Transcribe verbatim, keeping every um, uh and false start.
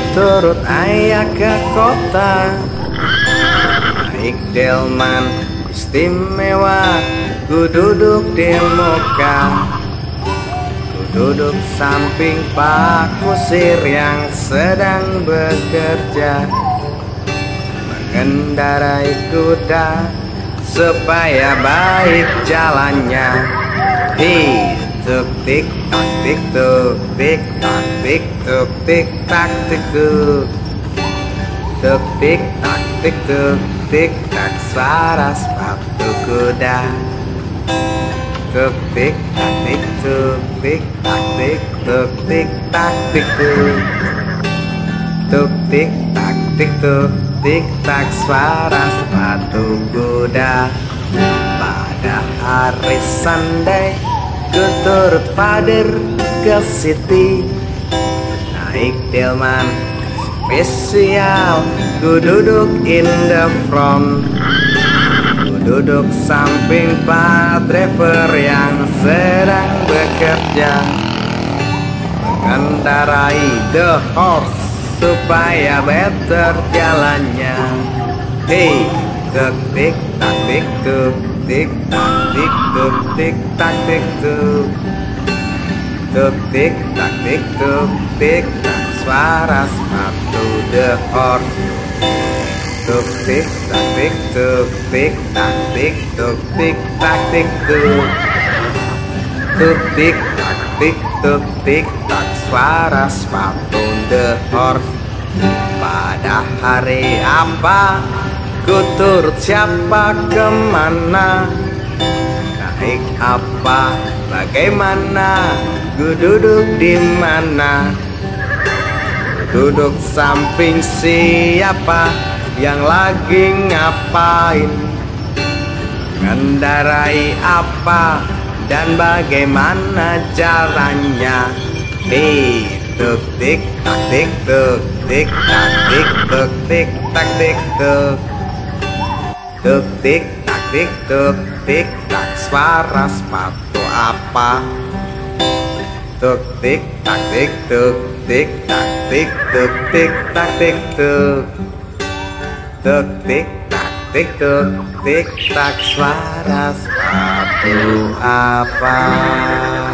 turut ayah ke kota. Naik delman istimewa, ku duduk di muka. Ku duduk samping Pak Kusir yang sedang bekerja, mengendarai kuda supaya baik jalannya. Hi, tuk tik tak tik tuk tik tak tik tuk tik tak tik tuk. Tuk tik tak tik tuk tik tak suara sepatu kuda. Tuk tik tak tik tuk tik tak tik tuk tik tak tik tuk. Tuk tik tak tik tuk tik tak suara sepatu kuda. Pada hari Sunday ku turut father ke city, naik delman spesial, ku duduk in the front. Ku duduk samping Pak driver yang sedang bekerja, mengendarai the horse supaya better jalannya. Hey, tuk tik tak tik tuk tik tak tik tuk tik tak tik tuk. Tuk tik tak tik tuk tik tak suara sepatu the horse. Tuk tik tak tik tuk tik tak tik tuk tik tak tik tuk. Tuk tik tak tik tuk tik tak suara sepatu the horse. Pada hari apa ku turut siapa kemana, naik apa bagaimana, ku duduk di mana. Duduk samping siapa yang lagi ngapain, mengendarai apa dan bagaimana caranya. Di tuk tik tak tik tuk tik tak tik tuk tik tak tik tuk. Tuk tik tak tik tuk tik tak suara sepatu apa. Tuk tik tak tik tuk tik tak tik tuk tik tak tik tuk. Tuk tik tak tik tuk tik tak suara sepatu apa.